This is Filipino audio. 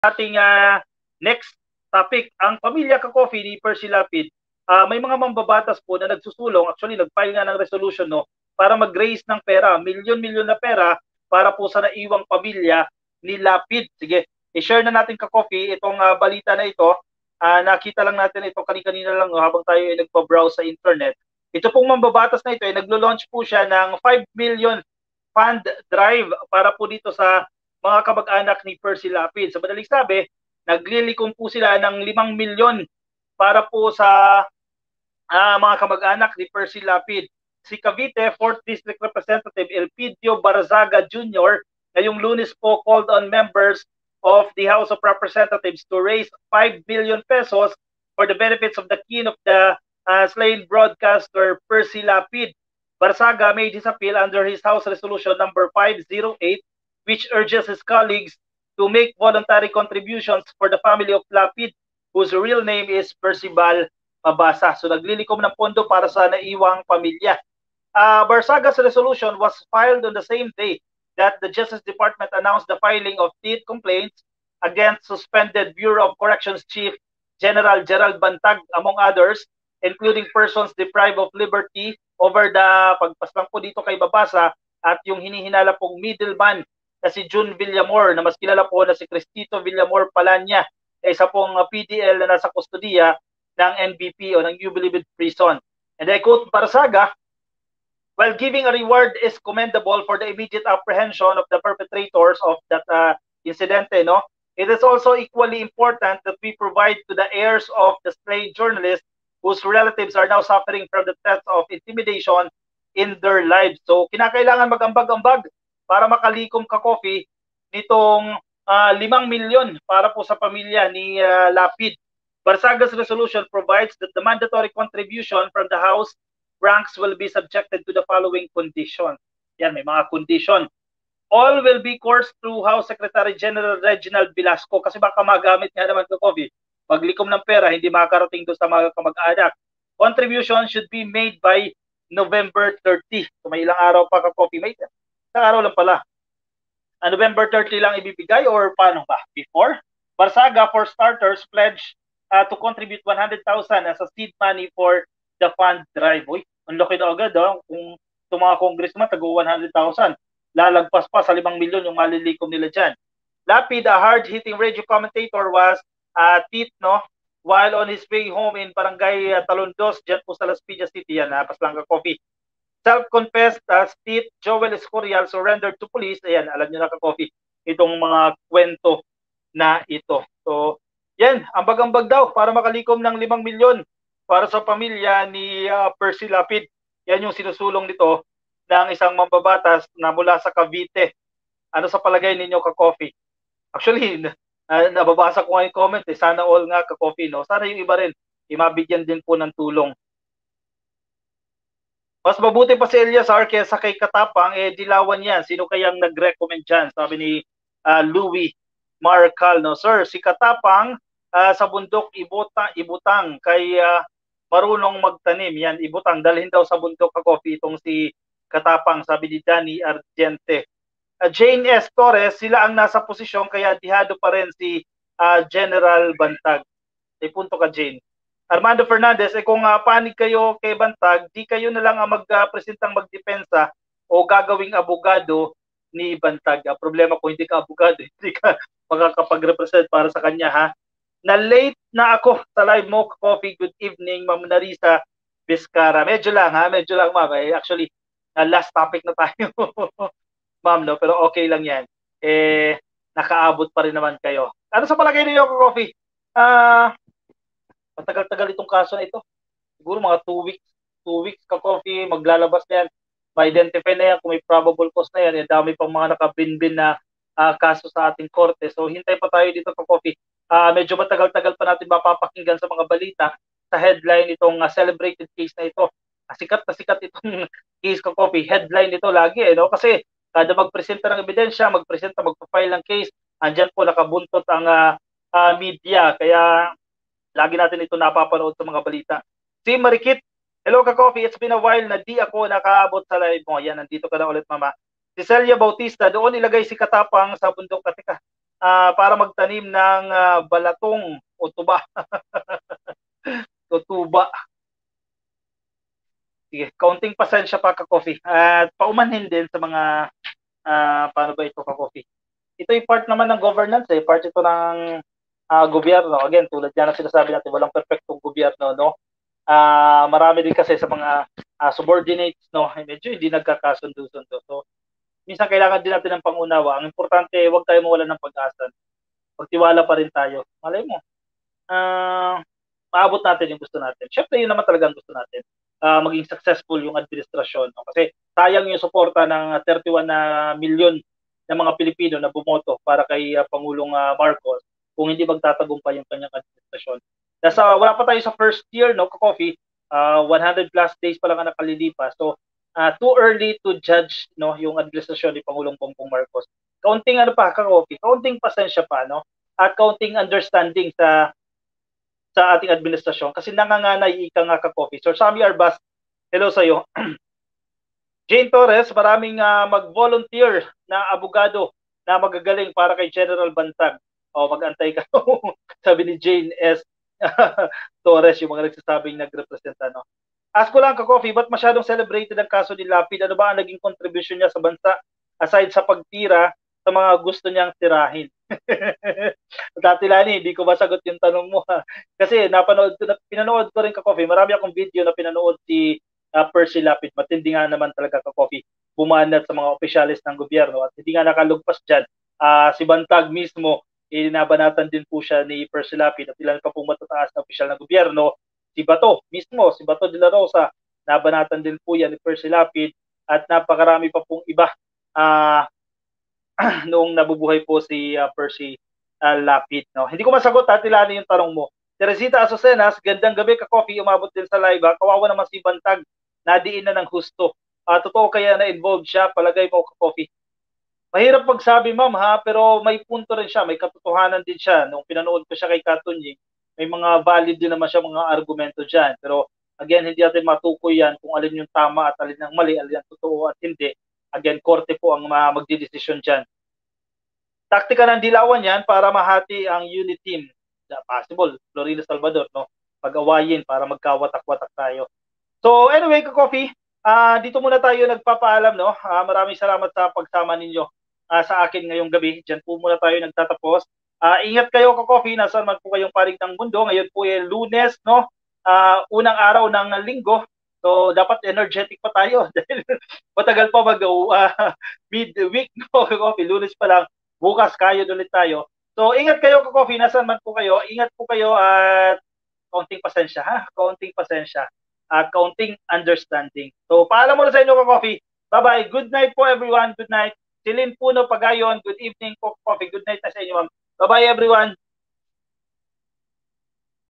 ating next topic, ang pamilya ka-coffee ni Percy Lapid. May mga mambabatas po na nagsusulong, actually nag-file nga ng resolution no, para mag-raise ng pera, milyon-milyon na pera para po sa naiwang pamilya ni Lapid. Sige, i-share na natin ka-coffee itong balita na ito. Nakita lang natin ito kanina lang habang tayo ay nagpa-browse sa internet. Ito pong mambabatas na ito ay naglo-launch po siya ng 5 million fund drive para po dito sa mga kamag-anak ni Percy Lapid. Sa madaling sabi, naglilikom po sila ng 5 milyon para po sa mga kamag-anak ni Percy Lapid. Si Cavite 4th District Representative Elpidio Barzaga Jr. ngayong Lunes po called on members of the House of Representatives to raise 5 billion pesos for the benefits of the kin of the slain broadcaster Percy Lapid. Barzaga made his appeal under his House Resolution number 508, which urges his colleagues to make voluntary contributions for the family of Lapid, whose real name is Percival Mabasa. So naglilikom ng pondo para sa naiwang pamilya. Barzaga's resolution was filed on the same day that the Justice Department announced the filing of 8 complaints against suspended Bureau of Corrections Chief General Gerald Bantag, among others, including persons deprived of liberty over the pagpaslang po dito kay Mabasa at yung hinihinala pong middleman na si June Villamor, na mas kilala po na si Cristito Villamor Palanya, isa pong PDL na nasa kustodiya ng NBP o ng New Bilibid Prison. And I quote Barzaga, while giving a reward is commendable for the immediate apprehension of the perpetrators of that incidente, no, it is also equally important that we provide to the heirs of the slain journalists whose relatives are now suffering from the threats of intimidation in their lives. So kinakailangan mag-ambag-ambag para makalikom ka-coffee nitong 5 milyon para po sa pamilya ni Lapid. Barzaga's resolution provides that the mandatory contribution from the House ranks will be subjected to the following conditions. Yan, may mga condition. All will be coursed through House Secretary General Reginald Velasco kasi baka magamit nga naman ka-coffee. Paglikom ng pera, hindi makakarating doon sa mga kamag-anak. Contribution should be made by November 30. So may ilang araw pa ka-coffee. May isang araw lang pala. November 30 lang ibibigay or paano ba? Before? Barzaga, for starters, pledge to contribute 100,000 as a seed money for the fund drive. Uy, ang laki na agad. Kung itong mga congressman, tago 100,000. Lalagpas pa sa 5 milyon yung malilikom nila dyan. Lapid, a hard-hitting radio commentator, was no, while on his way home in Barangay Talondos, dyan po sa Las Piñas City, yan, Paslanga Coffee. Self-confessed Tit Joel Escorial surrendered to police. Ayan, alam niyo na ka-coffee, itong mga kwento na ito. So, yan, ambag-ambag daw para makalikom ng 5 milyon para sa pamilya ni Percy Lapid. Yan yung sinusulong nito ng isang mambabatas na mula sa Cavite. Ano sa palagay ninyo ka-coffee? Actually, nababasa ko nga yung comment, sana all nga ka-coffee, no? Sana yung iba rin, imabigyan din po ng tulong. Mas mabuti pa si Eliazar kaysa kay Katapang, dilawan yan. Sino kayang nag-recommend dyan? Sabi ni Louis Marcal, no? Sir, si Katapang sa bundok ibutang kay marunong magtanim. Yan, ibutang. Dalhin daw sa bundok ka-coffee itong si Katapang, sabi ni Danny Argente. Jane S. Torres, sila ang nasa posisyon kaya dihado pa rin si General Bantag. May punto ka, Jane. Armando Fernandez, kung panig kayo kay Bantag, di kayo na lang ang magpresentang magdepensa o gagawing abogado ni Bantag. Problema ko, hindi ka abogado, hindi ka makakapag-represent para sa kanya, ha? Na-late na ako sa live mo, coffee. Good evening, Ma'am Narisa Vizcara. Medyo lang, ha? Medyo lang, ma'am. Actually, last topic na tayo. Ma'am, no? Pero okay lang yan. Nakaabot pa rin naman kayo. Ano sa palagay niyo, coffee? Matagal-tagal itong kaso na ito. Siguro mga 2 weeks. 2 weeks ka-coffee, maglalabas na yan. Ma-identify na yan kung may probable cause na yan. Dami pang mga nakabinbin na kaso sa ating korte. So, hintay pa tayo dito ka-coffee. Medyo matagal-tagal pa natin mapapakinggan sa mga balita sa headline itong celebrated case na ito. Sikat na sikat itong case ka-coffee. Headline ito lagi, no? Kasi kada magpresenta ng ebidensya, magpa-file ng case, andyan po nakabuntot ang media. Kaya lagi natin ito napapanood sa mga balita. Si Marikit, hello ka-coffee, it's been a while na di ako nakaabot sa live mo. Yan, nandito ka na ulit, mama. Si Celia Bautista, doon ilagay si Katapang sa bundok. Katika, para magtanim ng balatong o tuba o tuba. Sige, kaunting pasensya pa ka-coffee. At paumanhin din sa mga paano ba ito ka-coffee. Ito yung part naman ng governance part ito ng gobyerno. Again, tulad yan ang sinasabi natin, walang perfectong gobyerno, no? Marami din kasi sa mga subordinates, no? Medyo hindi nagkakasundo-sundo. So, minsan kailangan din natin ng pangunawa. Ang importante, huwag tayo mawala ng pag-asa. Pagtiwala pa rin tayo. Malay mo, maabot natin yung gusto natin. Siyempre, yun naman talaga ang gusto natin. Maging successful yung administrasyon. No? Kasi sayang yung suporta ng 31 na milyon ng mga Pilipino na bumoto para kay Pangulong Marcos kung hindi magtatagumpay yung kanyang administrasyon. Wala pa tayo sa first year, no, ka-coffee, 100 plus days pa lang ang nakalilipas. So, too early to judge no yung administrasyon ni Pangulong Bongbong Marcos. Kaunting ano pa ka-coffee, kaunting pasensya pa no at kaunting understanding sa ating administrasyon kasi nanganganay ika nga ka-coffee. So Sammy Arbas, hello sa iyo. Jane Torres, maraming mag-volunteer na abogado na magagaling para kay General Bantag. O mag-antay ka. Sabi ni Jane S. Torres, yung mga nagsasabing nagrepresenta. No? Ask ko lang ka-coffee, ba't masyadong celebrated ang kaso ni Lapid? Ano ba ang naging contribution niya sa bansa aside sa pagtira sa mga gusto niyang tirahin? Dati Lani, hindi ko masagot yung tanong mo. Kasi pinanood ko rin ka-coffee. Marami akong video na pinanood si Percy Lapid. Matindi nga naman talaga ka-coffee. Bumanat sa mga opisyalis ng gobyerno at hindi nga nakalugpas dyan. Si Bantag mismo, inabanatan din po siya ni Percy Lapid at ilan pa pong matataas na opisyal ng gobyerno. Si Bato mismo, si Bato de la Rosa, nabanatan din po yan ni Percy Lapid at napakarami pa pong iba noong nabubuhay po si Percy Lapid. No? Hindi ko masagot Lani yung tanong mo. Teresita Azucenas, gandang gabi ka-coffee, umabot din sa live. Kawawa naman si Bantag, nadiin na ng husto. Totoo kaya na-involved siya, palagay mo ka-coffee. Mahirap magsabi ma'am pero may punto rin siya, may katotohanan din siya. Nung pinanood ko siya kay Katunying, may mga valid din naman siya mga argumento dyan. Pero again, hindi natin matukoy yan kung alin yung tama at alin ang mali, alin ang totoo at hindi. Again, korte po ang magdidesisyon dyan. Taktika ng Dilawan yan para mahati ang unit team. Possible, Florida Salvador, no? Pag-awayin para magkawatak-watak tayo. So anyway, ka-coffee, dito muna tayo nagpapaalam, no? Maraming salamat sa pagsama ninyo sa akin ngayong gabi. Diyan po muna tayo nagtatapos. Ingat kayo ka-coffee, nasaan man po kayong panig ng mundo. Ngayon po ay Lunes, no? Unang araw ng linggo. So dapat energetic pa tayo dahil matagal pa mid-week, no? Ka-coffee, Lunes pa lang. Bukas kayo ulit tayo. So ingat kayo ka-coffee, nasaan man po kayo. Ingat po kayo at kaunting pasensya kaunting pasensya at kaunting understanding. So paalam muna sa inyo ka-coffee. Bye-bye. Good night po everyone. Good night. Silin Puno Pagayon. Good evening po coffee. Good night na sa inyo ma'am. Bye-bye everyone.